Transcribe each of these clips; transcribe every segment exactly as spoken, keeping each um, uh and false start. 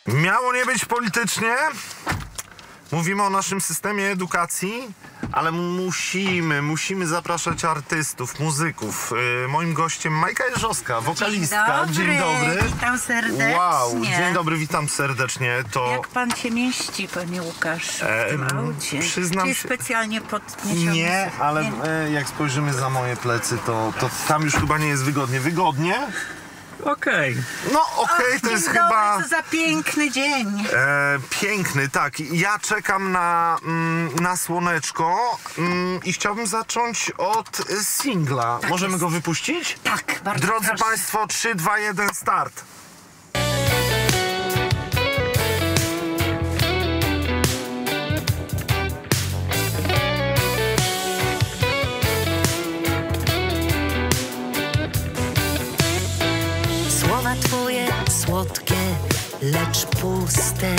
Miało nie być politycznie. Mówimy o naszym systemie edukacji, ale musimy, musimy zapraszać artystów, muzyków. Yy, moim gościem Majka Jeżowska, wokalistka. Dzień dobry, Dzień dobry. Witam serdecznie. Wow, dzień dobry, witam serdecznie. To... Jak pan się mieści, panie Łukaszu, E, w tym aucie? przyznam Czy się... specjalnie podniesiony? Nie, ale e, jak spojrzymy za moje plecy, to, to tam już chyba nie jest wygodnie. Wygodnie? Okej. Okay. No okej, okay, to dzień jest dobry, chyba... co za piękny dzień. E, piękny, tak. Ja czekam na, mm, na słoneczko mm, i chciałbym zacząć od y, singla. Tak Możemy jest. go wypuścić? Tak, bardzo Drodzy proszę. Państwo, trzy, dwa, jeden, start. Słowa twoje słodkie, lecz puste.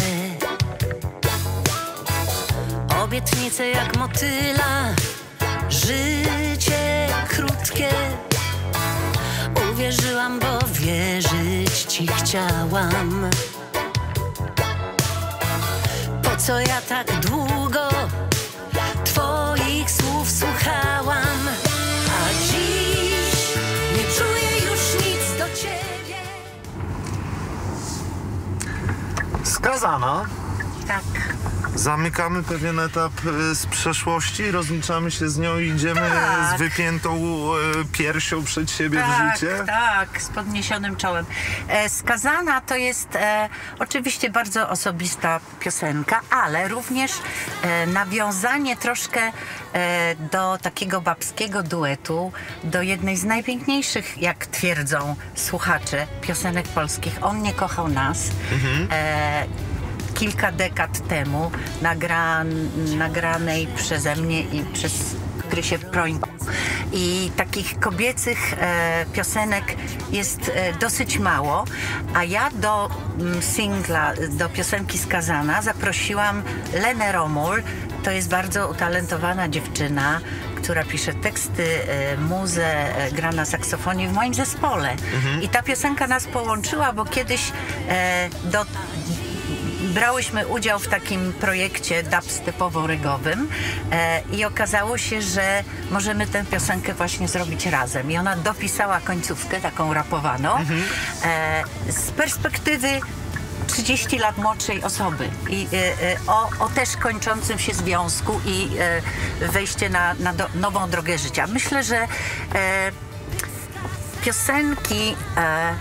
Obietnice jak motyla, życie krótkie. Uwierzyłam, bo wierzyć ci chciałam. Po co ja tak długo twoich słów słuchałam? A dziś nie czuję już nic do ciebie. Skazana. Tak. Zamykamy pewien etap y, z przeszłości, rozliczamy się z nią i idziemy Tak. z wypiętą y, piersią przed siebie Tak, w życie. tak, z podniesionym czołem. E, Skazana to jest e, oczywiście bardzo osobista piosenka, ale również e, nawiązanie troszkę e, do takiego babskiego duetu, do jednej z najpiękniejszych, jak twierdzą słuchacze, piosenek polskich. On nie kochał nas. Mhm. E, kilka dekad temu nagra, nagranej przeze mnie i przez Krysię Prońko. I takich kobiecych e, piosenek jest e, dosyć mało, a ja do m, singla, do piosenki Skazana zaprosiłam Lenę Romul. To jest bardzo utalentowana dziewczyna, która pisze teksty, e, muzę, e, gra na saksofonie w moim zespole. Mhm. I ta piosenka nas połączyła, bo kiedyś e, do brałyśmy udział w takim projekcie dubstepowo-regowym e, i okazało się, że możemy tę piosenkę właśnie zrobić razem. I ona dopisała końcówkę, taką rapowaną, mhm. e, z perspektywy trzydziestu lat młodszej osoby i e, e, o, o też kończącym się związku i e, wejście na, na do, nową drogę życia. Myślę, że e, piosenki e,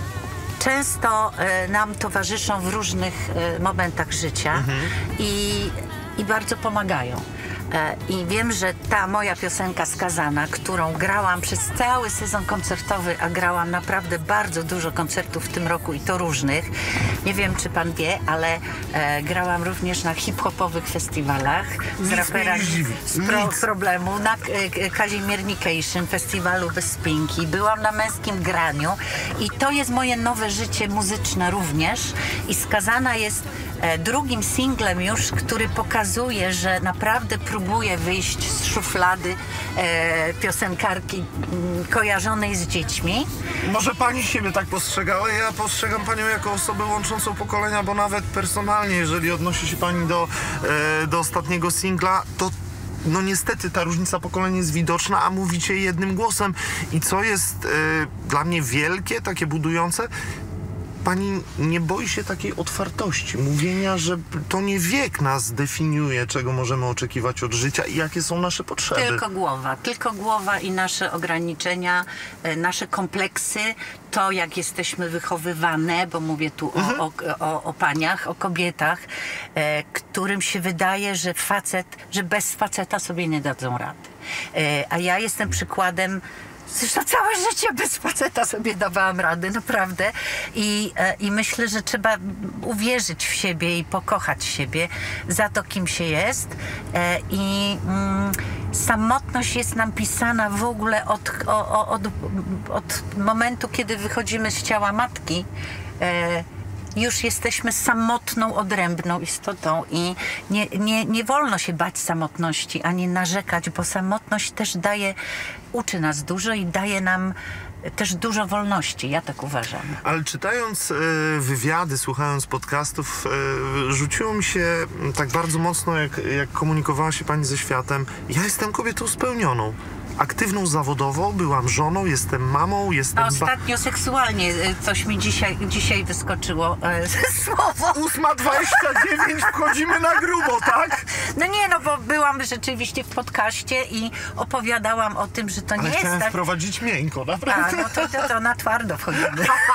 często e, nam towarzyszą w różnych e, momentach życia mhm. i, i bardzo pomagają. E, I wiem, że ta moja piosenka Skazana, którą grałam przez cały sezon koncertowy, a grałam naprawdę bardzo dużo koncertów w tym roku i to różnych. Nie wiem, czy pan wie, ale e, grałam również na hip-hopowych festiwalach z raperami z pro, problemu, na e, Kazimiernication, festiwalu Bez Spinki. Byłam na Męskim Graniu i to jest moje nowe życie muzyczne również. I Skazana jest e, drugim singlem już, który pokazuje, że naprawdę próbuję wyjść z szuflady e, piosenkarki m, kojarzonej z dziećmi. Może pani siebie tak postrzega, ale ja postrzegam panią jako osobę łączącą pokolenia, bo nawet personalnie, jeżeli odnosi się pani do, e, do ostatniego singla, to no niestety ta różnica pokoleń jest widoczna, a mówicie jednym głosem. I co jest e, dla mnie wielkie, takie budujące, pani nie boi się takiej otwartości, mówienia, że to nie wiek nas definiuje, czego możemy oczekiwać od życia i jakie są nasze potrzeby. Tylko głowa, tylko głowa i nasze ograniczenia, nasze kompleksy, to jak jesteśmy wychowywane, bo mówię tu mhm. o, o, o paniach, o kobietach, e, którym się wydaje, że facet, że bez faceta sobie nie dadzą rady. E, a ja jestem przykładem. Zresztą całe życie bez faceta sobie dawałam radę, naprawdę. I, e, I myślę, że trzeba uwierzyć w siebie i pokochać siebie za to, kim się jest. E, I mm, samotność jest nam pisana w ogóle od, o, o, od, od momentu, kiedy wychodzimy z ciała matki. E, już jesteśmy samotną, odrębną istotą i nie, nie, nie wolno się bać samotności, ani narzekać, bo samotność też daje, uczy nas dużo i daje nam też dużo wolności, ja tak uważam. Ale czytając e, wywiady, słuchając podcastów, e, rzuciło mi się tak bardzo mocno, jak, jak komunikowała się pani ze światem. Ja jestem kobietą spełnioną. Aktywną zawodowo, byłam żoną, jestem mamą, jestem... A ostatnio seksualnie y, coś mi dzisiaj, dzisiaj wyskoczyło e, słowo. ósma dwadzieścia dziewięć, wchodzimy na grubo, tak? No nie, no bo byłam rzeczywiście w podcaście i opowiadałam o tym, że to Ale nie jest chciałem tak... wprowadzić miękko, A, naprawdę. no to, to, to na twardo wchodzimy.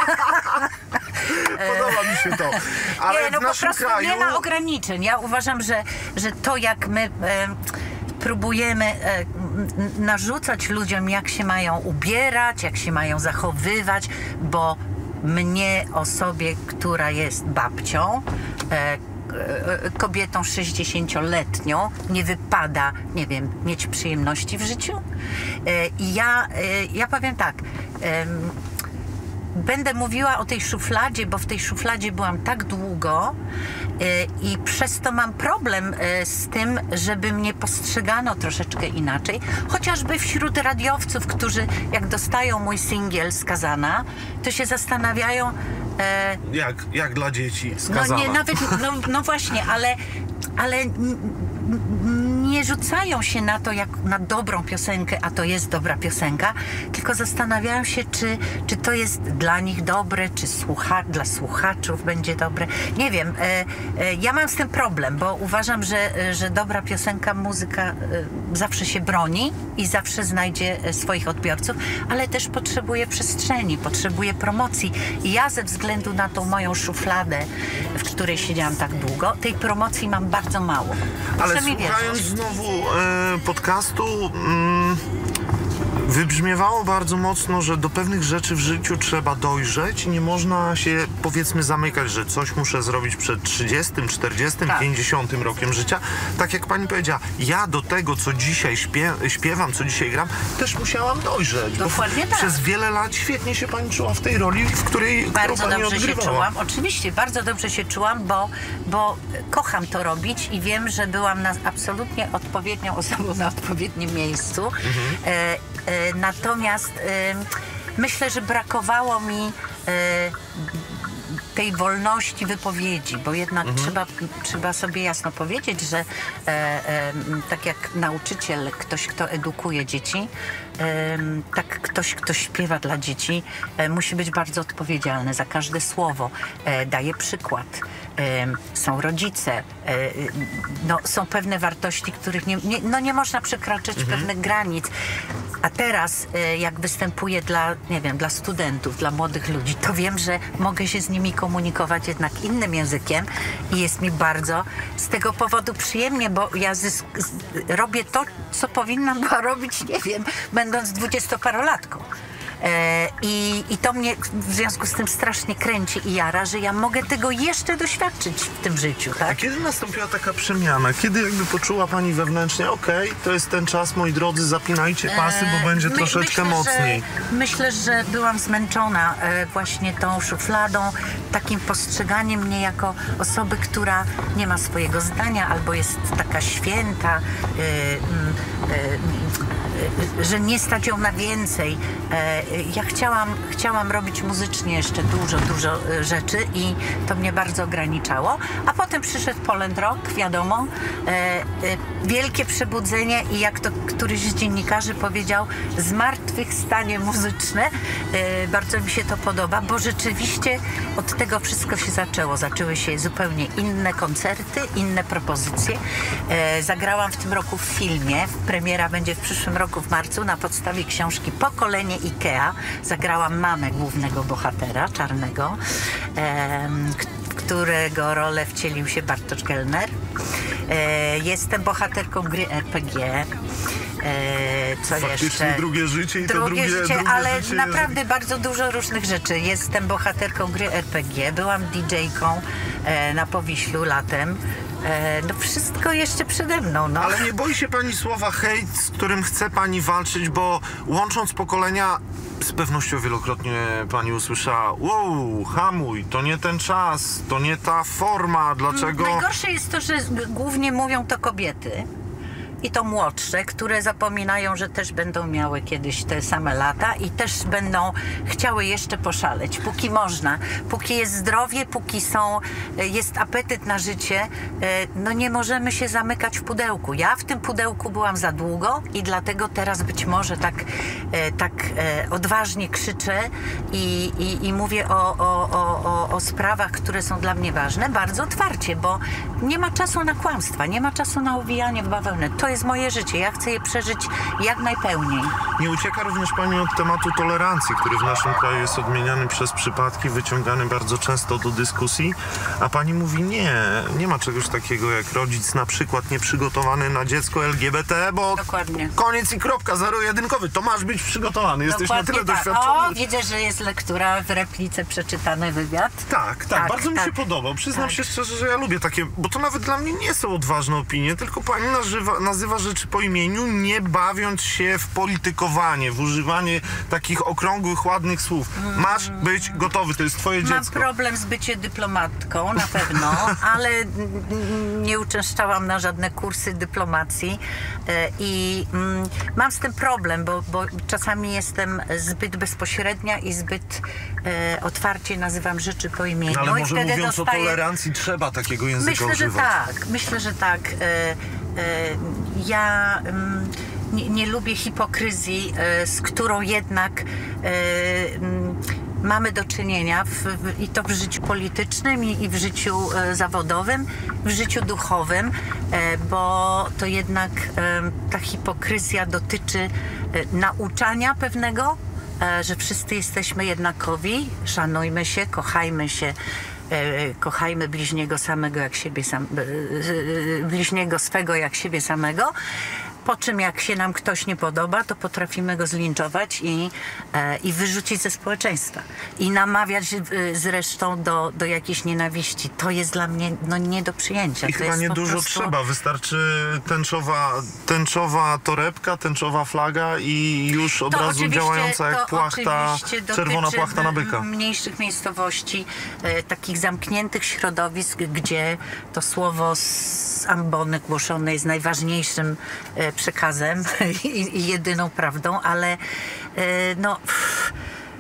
Podoba mi się to. Ale nie, no w naszym po prostu kraju... nie ma ograniczeń. Ja uważam, że, że to jak my e, próbujemy e, m, narzucać ludziom, jak się mają ubierać, jak się mają zachowywać, bo mnie, osobie, która jest babcią, e, kobietą sześćdziesięcioletnią, nie wypada, nie wiem, mieć przyjemności w życiu. I ja, ja powiem tak, będę mówiła o tej szufladzie, bo w tej szufladzie byłam tak długo i przez to mam problem z tym, żeby mnie postrzegano troszeczkę inaczej. Chociażby wśród radiowców, którzy jak dostają mój singiel Skazana, to się zastanawiają, E, jak, jak dla dzieci skazana. no nie, nawet, no, no właśnie, ale, ale n- n- nie rzucają się na to jak na dobrą piosenkę, a to jest dobra piosenka, tylko zastanawiają się, czy, czy to jest dla nich dobre, czy słucha- dla słuchaczów będzie dobre. Nie wiem, e, e, ja mam z tym problem, bo uważam, że, że dobra piosenka, muzyka e, zawsze się broni i zawsze znajdzie e, swoich odbiorców, ale też potrzebuje przestrzeni, potrzebuje promocji. I ja ze względu na tą moją szufladę, w której siedziałam tak długo, tej promocji mam bardzo mało. Proszę Ale mi słuchając wierzyć. znowu e, podcastu, mm, wybrzmiewało bardzo mocno, że do pewnych rzeczy w życiu trzeba dojrzeć i nie można się, powiedzmy, zamykać, że coś muszę zrobić przed trzydziestym, czterdziestym, Tak. pięćdziesiątym rokiem życia. Tak jak pani powiedziała, ja do tego, co dzisiaj śpie, śpiewam, co dzisiaj gram, też musiałam dojrzeć. bo Dokładnie tak. Przez wiele lat świetnie się pani czuła w tej roli, w której Bardzo którą pani dobrze się odgrywała. czułam. Oczywiście, bardzo dobrze się czułam, bo, bo kocham to robić i wiem, że byłam na, absolutnie odpowiednią osobą na odpowiednim miejscu. Mhm. E, e, natomiast e, myślę, że brakowało mi e, tej wolności wypowiedzi, bo jednak Mhm. trzeba, trzeba sobie jasno powiedzieć, że e, e, tak jak nauczyciel, ktoś, kto edukuje dzieci, e, tak ktoś, kto śpiewa dla dzieci, e, musi być bardzo odpowiedzialny za każde słowo, e, daje przykład. E, są rodzice, e, no, są pewne wartości, których nie, nie, no, nie można przekraczać pewnych granic. A teraz, e, jak występuję dla, nie wiem, dla studentów, dla młodych ludzi, to wiem, że mogę się z nimi komunikować jednak innym językiem i jest mi bardzo z tego powodu przyjemnie, bo ja zysk- z- robię to, co powinnam była robić, nie wiem, będąc dwudziestoparolatką. E, I, I to mnie w związku z tym strasznie kręci i jara, że ja mogę tego jeszcze doświadczyć w tym życiu, A tak? kiedy nastąpiła taka przemiana? Kiedy jakby poczuła pani wewnętrznie, okej, to jest ten czas, moi drodzy, zapinajcie pasy, bo będzie My- troszeczkę myślę, mocniej. Że, myślę, że byłam zmęczona e, właśnie tą szufladą, takim postrzeganiem mnie jako osoby, która nie ma swojego zdania albo jest taka święta, e, mm, e, e, że nie stać ją na więcej. E, ja chciałam, chciałam robić muzycznie jeszcze dużo, dużo e, rzeczy i to mnie bardzo ograniczało. A potem przyszedł Poland Rock, wiadomo, e, e, wielkie przebudzenie i jak to któryś z dziennikarzy powiedział, zmartwychwstanie muzyczne. E, bardzo mi się to podoba, bo rzeczywiście od tego wszystko się zaczęło. Zaczęły się zupełnie inne koncerty, inne propozycje. E, zagrałam w tym roku w filmie. Premiera będzie w przyszłym roku w marcu na podstawie książki Pokolenie Ikea. Zagrałam mamę głównego bohatera, czarnego, e, w którego rolę wcielił się Bartosz Kellner. E, jestem bohaterką gry R P G. E, co Faktycznie jeszcze? drugie życie i to drugie, drugie, życie, drugie ale życie naprawdę bardzo dużo różnych rzeczy. Jestem bohaterką gry R P G, byłam didżejką e, na Powiślu latem. E, no wszystko jeszcze przede mną. No. Ale nie boi się pani słowa hejt, z którym chce pani walczyć, bo łącząc pokolenia, z pewnością wielokrotnie pani usłyszała: wow, hamuj, to nie ten czas, to nie ta forma, dlaczego... Najgorsze jest to, że głównie mówią to kobiety. i to młodsze, które zapominają, że też będą miały kiedyś te same lata i też będą chciały jeszcze poszaleć, póki można, póki jest zdrowie, póki są, jest apetyt na życie, no nie możemy się zamykać w pudełku. Ja w tym pudełku byłam za długo i dlatego teraz być może tak, tak odważnie krzyczę i, i, i mówię o, o, o, o sprawach, które są dla mnie ważne, bardzo otwarcie, bo nie ma czasu na kłamstwa, nie ma czasu na owijanie w bawełnę. To jest moje życie, ja chcę je przeżyć jak najpełniej. Nie ucieka również pani od tematu tolerancji, który w naszym kraju jest odmieniany przez przypadki, wyciągany bardzo często do dyskusji, a pani mówi nie, nie ma czegoś takiego jak rodzic na przykład nieprzygotowany na dziecko L G B T, bo Dokładnie. koniec i kropka, zero-jedynkowy, to masz być przygotowany, jesteś na tyle tak. doświadczony. O, widzę, że jest lektura w replice, przeczytany wywiad. Tak, tak, Tak, bardzo mi tak. się podobał. Przyznam Tak. się szczerze, że ja lubię takie, bo to nawet dla mnie nie są odważne opinie, tylko pani nazywa, nazywa rzeczy po imieniu, nie bawiąc się w politykowanie, w używanie takich okrągłych, ładnych słów. Masz być gotowy, to jest twoje Mam dziecko. problem z byciem dyplomatką, na pewno, ale nie uczęszczałam na żadne kursy dyplomacji e, i mm, mam z tym problem, bo, bo czasami jestem zbyt bezpośrednia i zbyt e, otwarcie nazywam rzeczy po imieniu. No, ale i może wtedy mówiąc dostaję... o tolerancji trzeba takiego języka Myślę, że używać. tak, myślę, że tak. E, e, ja mm, nie, nie lubię hipokryzji, e, z którą jednak e, mm, mamy do czynienia w, w, i to w życiu politycznym i, i w życiu e, zawodowym, w życiu duchowym, e, bo to jednak e, ta hipokryzja dotyczy e, nauczania pewnego, e, że wszyscy jesteśmy jednakowi, szanujmy się, kochajmy się, e, kochajmy bliźniego samego jak siebie sam, e, e, bliźniego swego jak siebie samego. Po czym jak się nam ktoś nie podoba, to potrafimy go zlinczować i, e, i wyrzucić ze społeczeństwa. I namawiać e, zresztą do, do jakiejś nienawiści. To jest dla mnie no, nie do przyjęcia. I to chyba jest nie po dużo prostu... trzeba. Wystarczy tęczowa, tęczowa torebka, tęczowa flaga i już od To razu oczywiście- działająca jak to płachta, oczywiście czerwona dotyczy płachta na byka. m- mniejszych miejscowości, e, takich zamkniętych środowisk, gdzie to słowo z ambony głoszone jest najważniejszym e, przekazem i, i jedyną prawdą, ale e, no pff,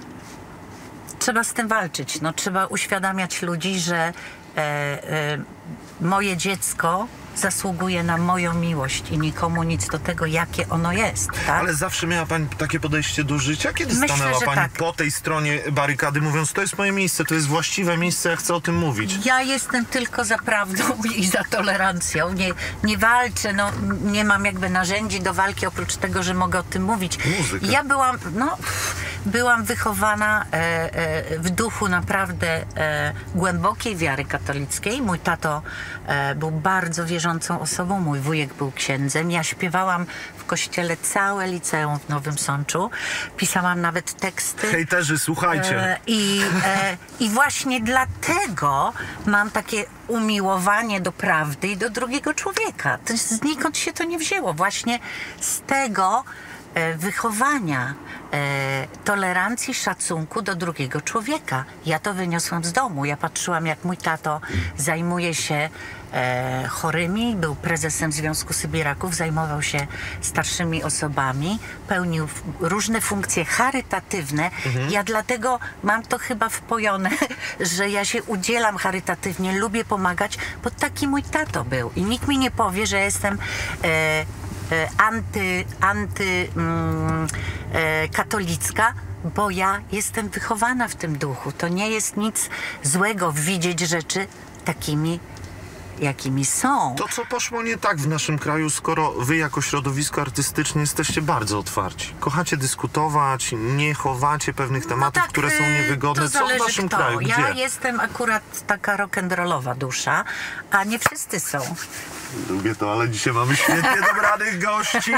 trzeba z tym walczyć. No, trzeba uświadamiać ludzi, że e, e, moje dziecko zasługuje na moją miłość i nikomu nic do tego, jakie ono jest. Tak? Ale zawsze miała pani takie podejście do życia? Kiedy Myślę, stanęła że pani tak. po tej stronie barykady, mówiąc, to jest moje miejsce, to jest właściwe miejsce, ja chcę o tym mówić? Ja jestem tylko za prawdą i za tolerancją. Nie, nie walczę, no, nie mam jakby narzędzi do walki, oprócz tego, że mogę o tym mówić. Muzyka. Ja byłam, no, byłam wychowana e, e, w duchu naprawdę e, głębokiej wiary katolickiej. Mój tato e, był bardzo wierzącą osobą, mój wujek był księdzem. Ja śpiewałam w kościele całe liceum w Nowym Sączu. Pisałam nawet teksty. Hejterzy, słuchajcie. E, I, e, I właśnie dlatego mam takie umiłowanie do prawdy i do drugiego człowieka. To znikąd się to nie wzięło. Właśnie z tego e, wychowania, e, tolerancji, szacunku do drugiego człowieka. Ja to wyniosłam z domu. Ja patrzyłam, jak mój tato zajmuje się e, chorymi, był prezesem Związku Sybiraków, zajmował się starszymi osobami, pełnił f- różne funkcje charytatywne. Ja dlatego mam to chyba wpojone, że ja się udzielam charytatywnie, lubię pomagać, bo taki mój tato był. I nikt mi nie powie, że jestem e, e, anty, anty mm, e, katolicka, bo ja jestem wychowana w tym duchu. To nie jest nic złego widzieć rzeczy takimi, jakimi są. To, co poszło nie tak w naszym kraju, skoro wy jako środowisko artystyczne jesteście bardzo otwarci. Kochacie dyskutować, nie chowacie pewnych tematów, tak, które są y, niewygodne. to Co w zależy naszym kto. kraju? Gdzie? Ja jestem akurat taka rock'n'rollowa dusza, a nie wszyscy są. Lubię to, ale dzisiaj mamy świetnie dobranych gości.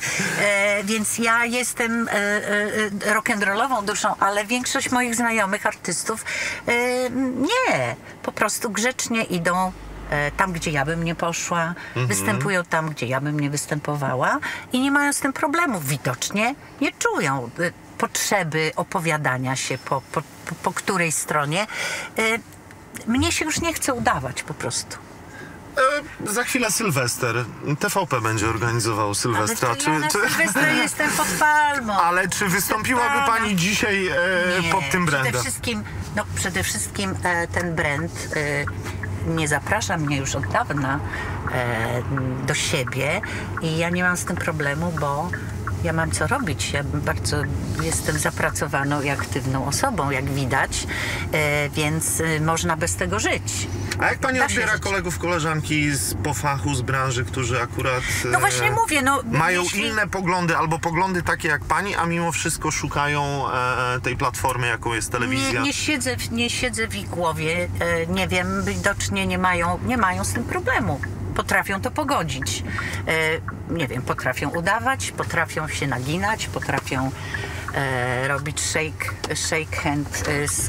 E, więc ja jestem e, e, rock'n'rollową duszą, ale większość moich znajomych artystów e, nie. Po prostu grzecznie idą e, tam, gdzie ja bym nie poszła, Mhm. występują tam, gdzie ja bym nie występowała i nie mają z tym problemów. Widocznie nie czują e, potrzeby opowiadania się po, po, po, po której stronie. E, mnie się już nie chce udawać po prostu. E, za chwilę Sylwester. T V P będzie organizował Ale Sylwestra. to ja na Sylwestra jestem pod palmą. Ale czy wystąpiłaby Pana. pani dzisiaj e, Nie, pod tym brandem? Przede wszystkim, no, przede wszystkim e, ten brand e, nie zaprasza mnie już od dawna e, do siebie i ja nie mam z tym problemu, bo ja mam co robić. Ja bardzo jestem zapracowaną i aktywną osobą, jak widać, e, więc e, można bez tego żyć. A jak pani Da się odbiera żyć. kolegów, koleżanki z po fachu, z branży, którzy akurat No właśnie mówię, no, mają jeśli- inne poglądy albo poglądy takie jak pani, a mimo wszystko szukają e, tej platformy, jaką jest telewizja? Nie, nie, siedzę, w- nie siedzę w ich głowie, e, nie wiem, widocznie nie mają, nie mają z tym problemu. Potrafią to pogodzić. E, nie wiem, potrafią udawać, potrafią się naginać, potrafią e, robić shake, shake hand e, z,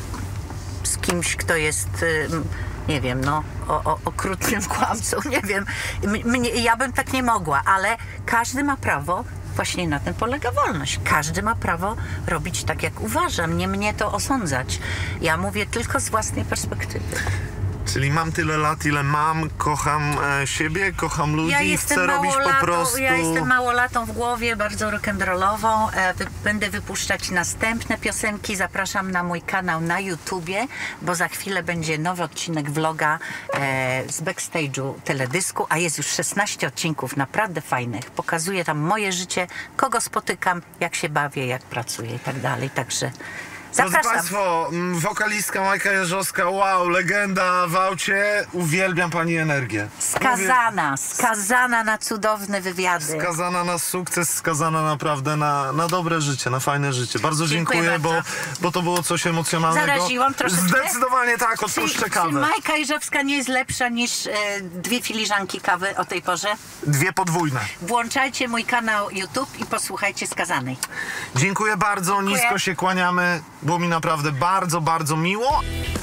z kimś, kto jest, e, nie wiem, no, o, o, okrutnym kłamcą, nie wiem. M- Mnie, ja bym tak nie mogła, ale każdy ma prawo. Właśnie na tym polega wolność. Każdy ma prawo robić tak, jak uważa. Nie mnie to osądzać. Ja mówię tylko z własnej perspektywy. Czyli mam tyle lat, ile mam, kocham e, siebie, kocham ludzi, Ja chcę jestem robić po małolatą, prostu... ja jestem małolatą w głowie, bardzo rock'n'rollową. E, wy, będę wypuszczać następne piosenki. Zapraszam na mój kanał na YouTubie, bo za chwilę będzie nowy odcinek vloga e, z backstage'u teledysku, a jest już szesnaście odcinków naprawdę fajnych. Pokazuję tam moje życie, kogo spotykam, jak się bawię, jak pracuję i tak dalej. Także Drodzy zapraszam. Państwo, m, wokalistka Majka Jeżowska, wow, legenda w aucie, uwielbiam pani energię. Skazana, skazana na cudowne wywiady. Skazana na sukces, skazana naprawdę na, na dobre życie, na fajne życie. Bardzo Dziękuję dziękuję, bo, bardzo. bo to było coś emocjonalnego. Zaraziłam troszeczkę? Zdecydowanie tak, odpuszczę Czy kawę. Majka Jeżowska nie jest lepsza niż e, dwie filiżanki kawy o tej porze? Dwie podwójne. Włączajcie mój kanał YouTube i posłuchajcie Skazanej. Dziękuję bardzo, Dziękuję. nisko się kłaniamy. Było mi naprawdę bardzo, bardzo miło.